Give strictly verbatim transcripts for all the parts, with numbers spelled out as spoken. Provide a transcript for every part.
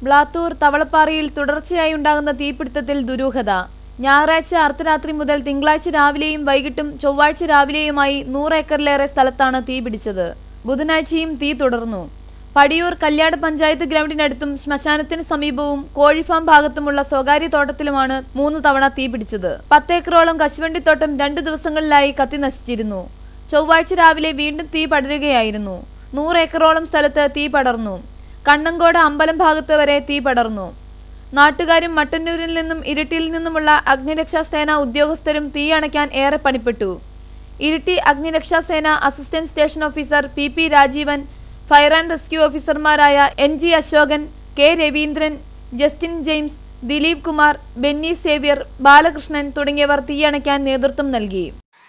ബ്ലാത്തൂർ തവളപ്പാറയിൽ തുടർച്ചയായി ഉണ്ടാകുന്ന തീപിടുത്തത്തിൽ ദുരൂഹത. ഞായറാഴ്ച അർദ്ധരാത്രി മുതൽ തിങ്കളാഴ്ച രാവിലെയും വൈകിട്ടും ചൊവ്വാഴ്ച രാവിലെയുമായി നൂറ് ഏക്കറിലേറെ സ്ഥലത്താണ് തീപിടിച്ചത്. ബുധനാഴ്ചയും തീ തുടർന്നു. പടിയൂർ കല്യാട് പഞ്ചായത്ത് ഗ്രൗണ്ടിനടുത്തും ശ്മശാനത്തിന് സമീപവും കോഴിഫാം ഭാഗത്തുമുള്ള സ്വകാര്യ തോട്ടത്തിലുമാണ് മൂന്ന് തവണ തീപിടിച്ചത്. പത്തേക്കറോളം കശുവണ്ടിത്തോട്ടം രണ്ടു ദിവസങ്ങളിലായി കത്തി നശിച്ചിരുന്നു. ചൊവ്വാഴ്ച രാവിലെ വീണ്ടും തീ പടരുകയായിരുന്നു. നൂറ് ഏക്കറോളം സ്ഥലത്ത് തീ പടർന്നു. കണ്ണങ്കോട് അമ്പലം ഭാഗത്ത് വരെ തീ പടർന്നു. നാട്ടുകാരും മട്ടന്നൂരിൽ നിന്നും ഇരിട്ടിയിൽ നിന്നുമുള്ള അഗ്നിരക്ഷാസേന ഉദ്യോഗസ്ഥരും തീ അണയ്ക്കാൻ ഏറെ പണിപ്പെട്ടു. ഇരിട്ടി അഗ്നിരക്ഷാസേന assistant station officer P P Rajeevan, fire and rescue ഓഫീസർമാരായ N G Asokan, K Raveendran, Justin James, Dileep Kumar, Benny Xavier, Balakrishnan തുടങ്ങിയവർ തീയണയ്ക്കാൻ നേതൃത്വം നൽകി.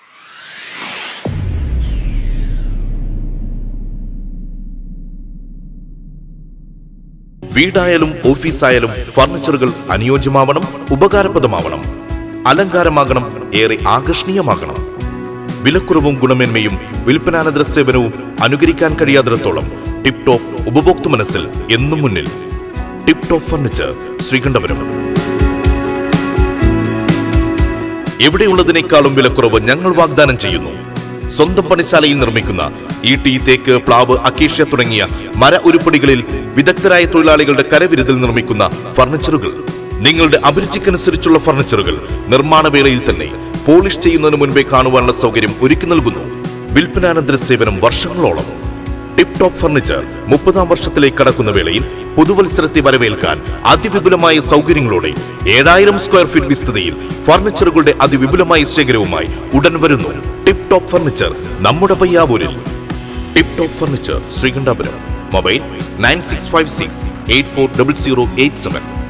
വീടായാലും ഓഫീസായാലും ഫർണിച്ചറുകൾ അനുയോജ്യമാവണം, ഉപകാരപ്രദമാവണം, അലങ്കാരമാകണം, ഏറെ ആകർഷണീയമാകണം. വിലക്കുറവും ഗുണമേന്മയും വിൽപ്പനാനന്തര സേവനവും അനുകരിക്കാൻ കഴിയാത്തിടത്തോളം ടിപ് ടോപ്പ് ഉപഭോക്തൃ മനസ്സിൽ എന്നും മുന്നിൽ. Tip top furniture, Sreekandapuram. എവിടെയുള്ളതിനേക്കാളും വിലക്കുറവ് ഞങ്ങൾ വാഗ്ദാനം ചെയ്യുന്നു. സ്വന്തം പണിശാലയിൽ നിർമ്മിക്കുന്ന ഈട്ടി, തേക്ക്, പ്ലാവ്, അക്കേഷ്യ തുടങ്ങിയ മര ഉരുപ്പടികളിൽ വിദഗ്ധരായ തൊഴിലാളികളുടെ കരവിരുതിൽ നിർമ്മിക്കുന്ന ഫർണിച്ചറുകൾ. നിങ്ങളുടെ അഭിരുചിക്കനുസരിച്ചുള്ള ഫർണിച്ചറുകൾ നിർമ്മാണ വേളയിൽ തന്നെ പോളിഷ് ചെയ്യുന്നതിന് മുൻപേ കാണുവാനുള്ള സൗകര്യം ഒരുക്കി നൽകുന്നു. വിൽപ്പനാനന്തര സേവനം വർഷങ്ങളോളം. ടിപ് ടോപ്പ് ഫർണിച്ചർ മുപ്പതാം വർഷത്തിലേക്ക് കടക്കുന്ന വേളയിൽ പുതുവത്സരത്തെ വരവേൽക്കാൻ അതിവിപുലമായ സൗകര്യങ്ങളോടെ ഏഴായിരം സ്ക്വയർ ഫീറ്റ് വിസ്തൃതിയിൽ ഫർണിച്ചറുകളുടെ അതിവിപുലമായ ശേഖരവുമായി ഉടൻ വരുന്നു. ടിപ് ടോപ്പ് ഫർണിച്ചർ, നമ്മുടെ പയ്യാവൂരിൽ. Tip top furniture, Sreekandapuram. Mobile nine six five six eight four double zero eight seven.